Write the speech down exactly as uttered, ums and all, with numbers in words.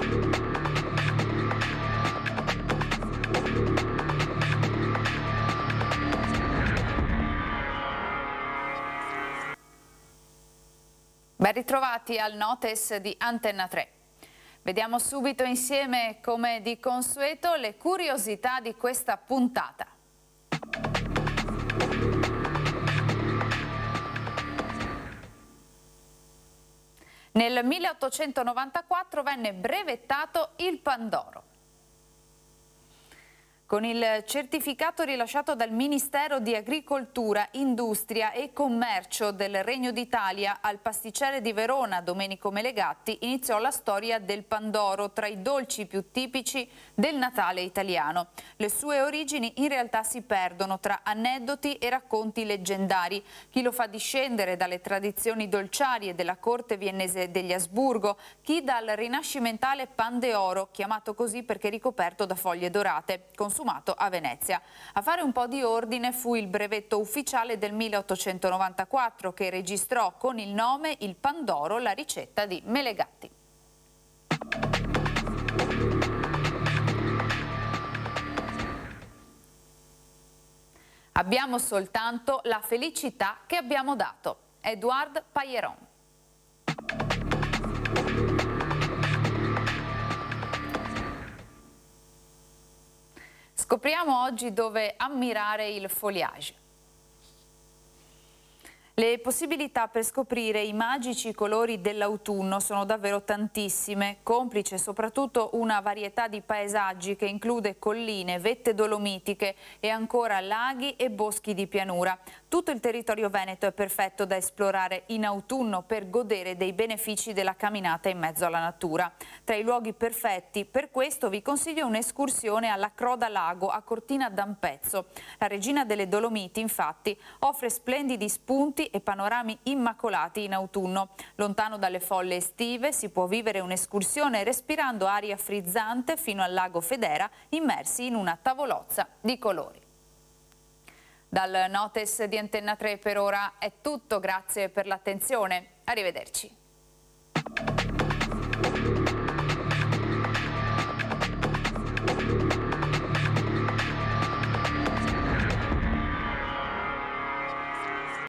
Ben ritrovati al Notes di Antenna tre. Vediamo subito insieme, come di consueto, le curiosità di questa puntata. Nel milleottocentonovantaquattro venne brevettato il Pandoro. Con il certificato rilasciato dal Ministero di Agricoltura, Industria e Commercio del Regno d'Italia al pasticcere di Verona, Domenico Melegatti, iniziò la storia del Pandoro, tra i dolci più tipici del Natale italiano. Le sue origini in realtà si perdono tra aneddoti e racconti leggendari. Chi lo fa discendere dalle tradizioni dolciarie della corte viennese degli Asburgo, chi dal rinascimentale pan de oro, chiamato così perché ricoperto da foglie dorate, consumato a Venezia. A fare un po' di ordine fu il brevetto ufficiale del milleottocentonovantaquattro che registrò con il nome il Pandoro la ricetta di Melegatti. Abbiamo soltanto la felicità che abbiamo dato. Edouard Pailleron. Scopriamo oggi dove ammirare il foliage. Le possibilità per scoprire i magici colori dell'autunno sono davvero tantissime, complice soprattutto una varietà di paesaggi che include colline, vette dolomitiche e ancora laghi e boschi di pianura. Tutto il territorio veneto è perfetto da esplorare in autunno per godere dei benefici della camminata in mezzo alla natura. Tra i luoghi perfetti, per questo vi consiglio un'escursione alla Croda Lago a Cortina d'Ampezzo. La regina delle Dolomiti, infatti, offre splendidi spunti e panorami immacolati in autunno. Lontano dalle folle estive si può vivere un'escursione respirando aria frizzante fino al lago Federa, immersi in una tavolozza di colori. Dal Notes di Antenna tre per ora è tutto, grazie per l'attenzione, arrivederci.